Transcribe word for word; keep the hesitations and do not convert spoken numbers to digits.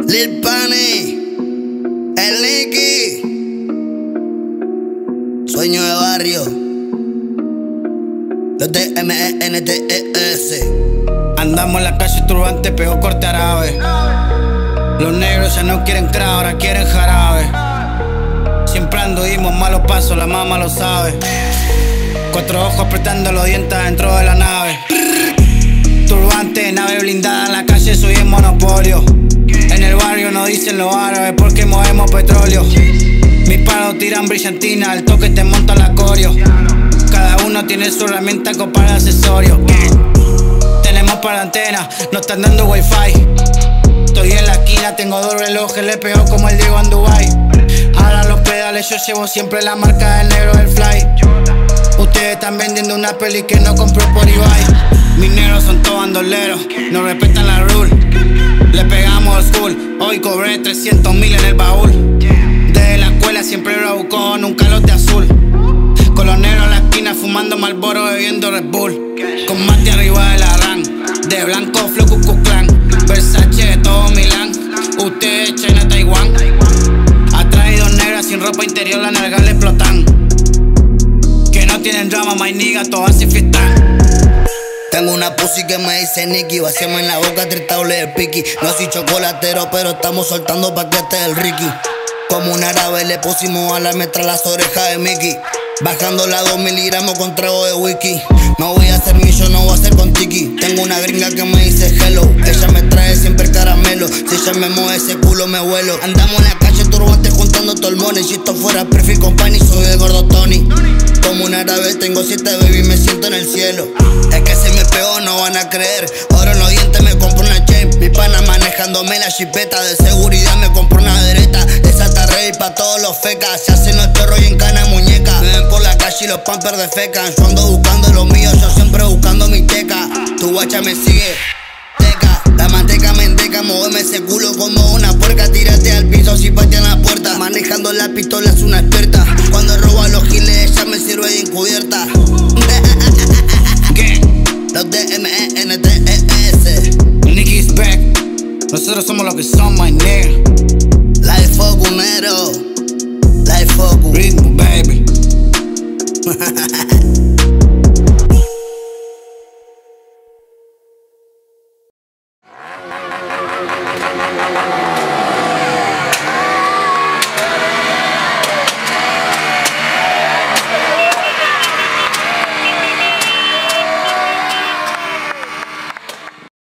Lil Pani, el Nicky, Sueño de Barrio, los D M E N T E S. Andamos en la calle turbante, pegó corte árabe. Los negros ya no quieren cra, ahora quieren jarabe. Siempre anduvimos malos pasos, la mamá lo sabe. Cuatro ojos apretando los dientes dentro de la nave. Turbante, nave blindada, en la calle soy el monopolio. En el barrio no dicen los árabes porque movemos petróleo. Mis paros tiran brillantina, al toque te monta la coreo. Cada uno tiene su herramienta con par de accesorios. Tenemos para antena, no están dando wifi. Estoy en la esquina, tengo dos relojes, le pego como el Diego en Dubai. Ahora los pedales, yo llevo siempre la marca del negro del fly. Ustedes están vendiendo una peli que no compró por Ibai. Mis negros son todos bandoleros, no respetan la rule. Le pegamos al school, hoy cobré trescientos mil en el baúl. Desde la escuela siempre lo busco, nunca los de azul. Con los negros en la esquina fumando Marlboro, bebiendo Red Bull. Con mate arriba de la ran, de blanco flow Ku Klux Klan. Versace de todo Milán, ustedes China, Taiwán. Atrás hay dos negras sin ropa interior, las nalgas le explotan. Que no tienen drama, my nigga, todas se fiestan. Tengo una pussy que me dice Nicky, vaciame en la boca tres tables de piqui. No soy chocolatero, pero estamos soltando paquetes del Ricky. Como un árabe le pusimos alarme tras las orejas de Mickey. Bajando la dos miligramos con trago de whisky. No voy a hacer millo, no voy a hacer con tiki. Tengo una gringa que me dice hello, ella me trae siempre caramelo. Si ella me mueve ese culo me vuelo. Andamos en la calle turbante juntando todo el money. Si esto fuera Perfect Company, soy el gordo Tony. Como un árabe tengo siete baby, me siento en el cielo. Es que se me pegó, no van a creer. Ahora en los dientes me compro una chain. Mi pana manejándome la chipeta. De seguridad me compro una dereta. Esa está ready pa' todos los fecas. Se hacen los chorros y en cana de muñeca. Me ven por la calle y los pampers defecan. Yo ando buscando lo mío, yo siempre buscando mi teca. Tu guacha me sigue, teca. La manteca me enteca, moveme ese culo como una puerca. Tírate al piso si patean la puerta. Manejando la pistola es una experta. Cuando robo a los giles ella me sirve de encubierta. ¿Qué? Los D M E N T E S. Nicky's back, nosotros somos lo que son, my nigga. Life Focus, negro. Life Focus. Ritmo, baby.